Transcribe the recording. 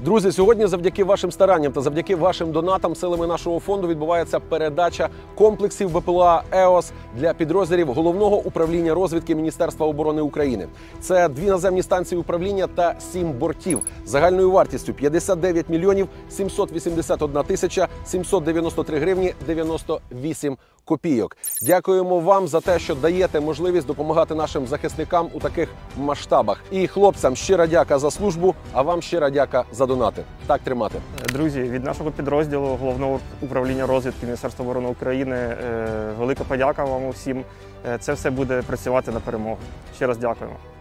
Друзі, сьогодні завдяки вашим старанням та завдяки вашим донатам силами нашого фонду відбувається передача комплексів БПЛА «ЕОС» для підрозділів Головного управління розвідки Міністерства оборони України. Це 2 наземні станції управління та 7 бортів загальною вартістю 59 мільйонів 781 тисяча 793 гривні 98 копійок. Дякуємо вам за те, що даєте можливість допомагати нашим захисникам у таких масштабах. І хлопцям щира дяка за службу, а вам щира дяка за донати. Так тримати. Друзі, від нашого підрозділу Головного управління розвідки Міністерства оборони України велика подяка вам усім. Це все буде працювати на перемогу. Ще раз дякуємо.